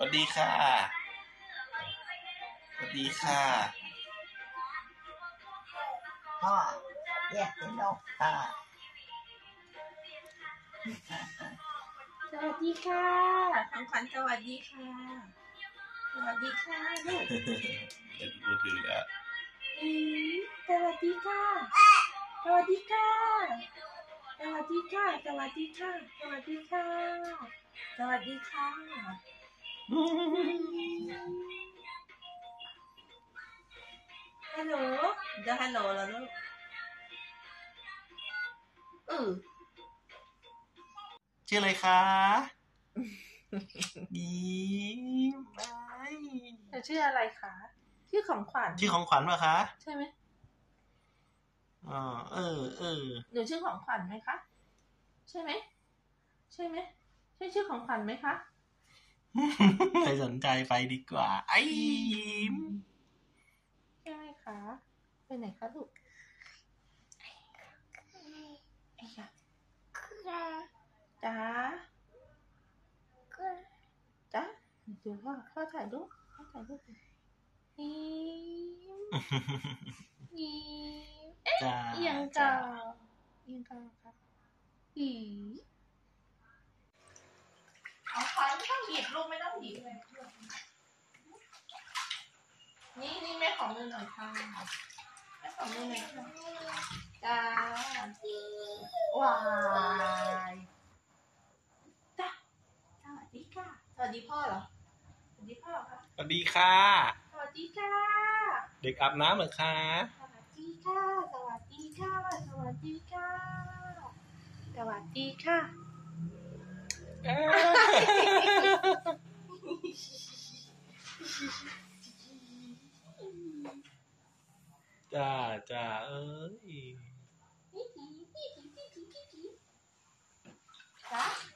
วัสดีค่ะสวัสดีค่ะพ่อเรียกเป็นนกค่ะสวัสดีค่ะของขวัญสวัสดีค่ะสวัสดีค่ะลูกเป็นมือถือแล้วสวัสดีค่ะสวัสดีค่ะสวัสดีค่ะสวัสดีค่ะสวัสดีค่ะสวัสดีค่ะฮัลโหลจะฮัลโหลแล้วลูกชื่ออะไรคะยิ้มเธอชื่ออะไรคะชื่อของขวัญชื่อของขวัญป่ะคะใช่ไหมอ๋อหนูชื่อของขวัญไหมคะใช่ไหมใช่ไหมใช่ชื่อของขวัญไหมคะไม่สนใจไปดีกว่าไอ้ยิ้มใช่ไหมคะไปไหนคะลูกไอ้ยะจ้าจ้าเดี๋ยวพ่อถ่ายรูปยิ้มจ้ายังกาครับเอาควายไม่ต้องหยิบลูกไม่ต้องหยิบเลยนี่แม่ของมือหน่อยค่ะแม่ของมือหน่อยค่ะจ้าวายจ้าสวัสดีค่ะสวัสดีพ่อเหรอสวัสดีพ่อค่ะสวัสดีค่ะสวัสดีค่ะเด็กอาบน้ำเหรอคะสวัสดีค่ะสวัสดีค่ะสวัสดีค่ะสวัสดีค่ะจ้าเอ้ยจ้า